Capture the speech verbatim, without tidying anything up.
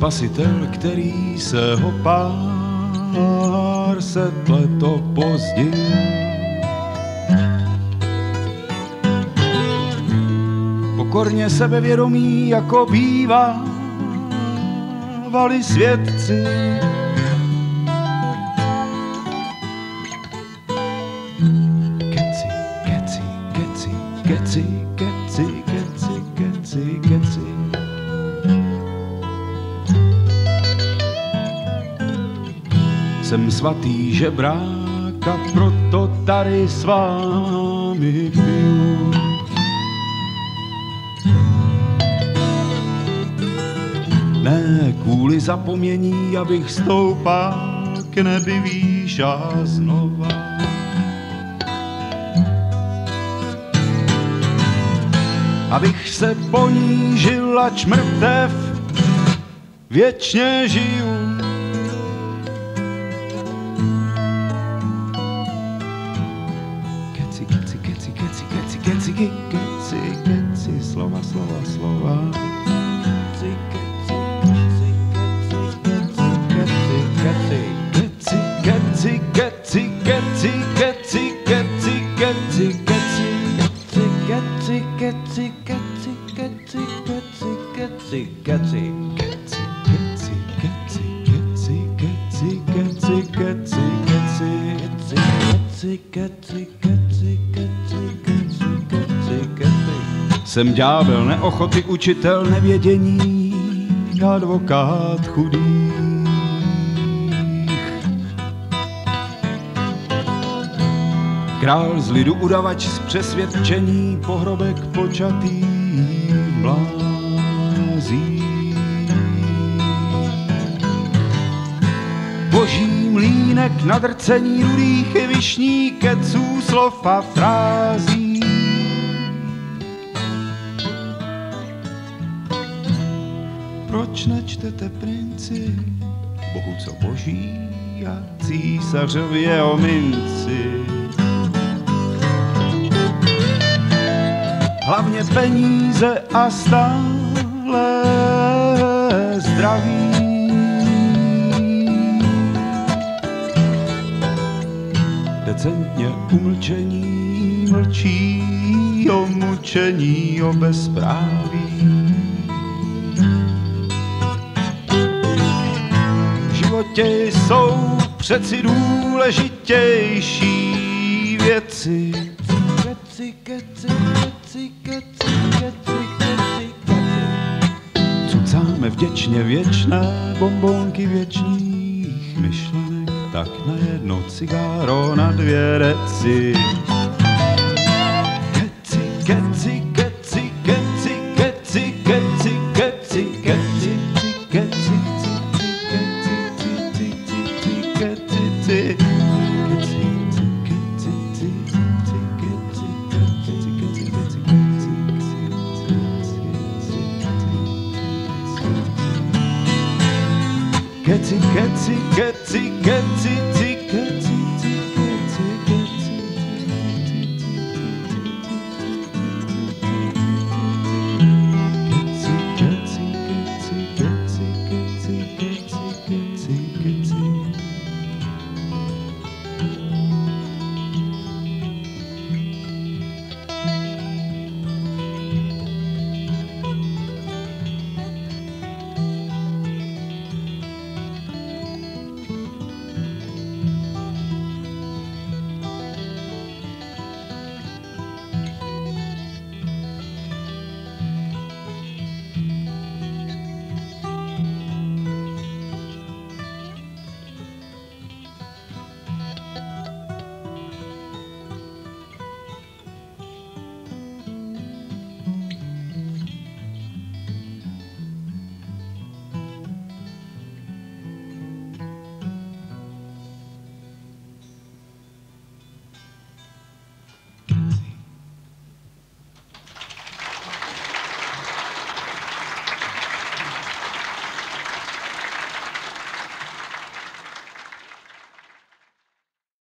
spasitel, který se ho pár set let opozdil. Pokorně sebevědomí, jako bývávali svědci. Keci, keci, keci, keci, keci, keci, keci, keci. Jsem svatý žebrák a proto tady s vámi piju. Ne kvůli zapomnění, abych stoupal k nebi výš a znova. Abych se ponížil, ač mrtev věčně žiju. Keci, keci, keci, keci, keci, keci, keci, keci, slova, slova, slova. Keci, keci, keci, keci, keci, keci, keci, keci, keci, keci, keci, keci, keci, keci, keci, keci, keci, keci, jsem ďábel neochoty, učitel nevědění, advokát chudých. Král z lidu, udavač z přesvědčení, pohrobek počatý blází. Boží mlýnek na drcení rudých i vyšní keců, slov a frází. Proč nečtete princi, Bohu co boží a císařovi jeho minci? Hlavně peníze a stále zdraví. Decentně umlčení mlčí o mučení, o bezpráví. V životě jsou přeci důležitější věci. Keci, keci, keci, keci, keci, keci, keci. Cucáme vděčně věčné bombonky věčných myšlenek, tak na jedno cigáro, na dvě reci. Keci, keci, keci, keci, keci, keci, keci, keci, keci, Keci, keci, keci, keci, keci,